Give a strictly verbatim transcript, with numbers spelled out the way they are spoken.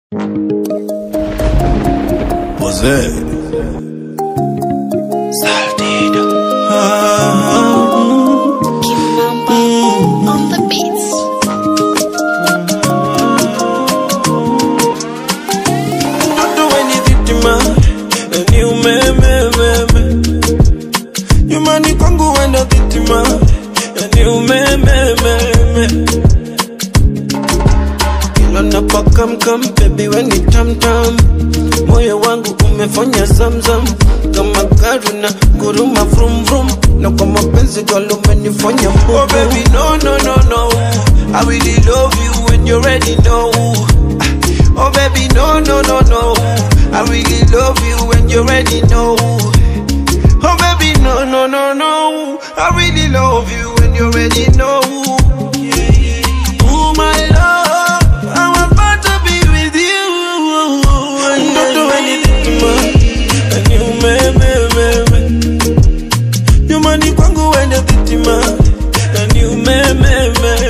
Jose Saldido. Kimamba on the beats. Mtoto wenye dhitima ni umeme meme. Nyumbani kwangu wenda dhitima ni umeme meme. Kila napaka mkam baby when it tam tam. Moyo wangu umefanya zamzam kama karuna guruma vrum vrum. Na kwa mapenzi girl umenifanya mbubu. Oh baby no no no no, I really love you when you already know. Oh baby no no no no, I really love you when you already know. Oh baby no no no no, I really love you when you already know. Oh my love, I'm about to be with you. Don't do anything to me, and you me me me me. You money kwangu when you think to me, and you me me me.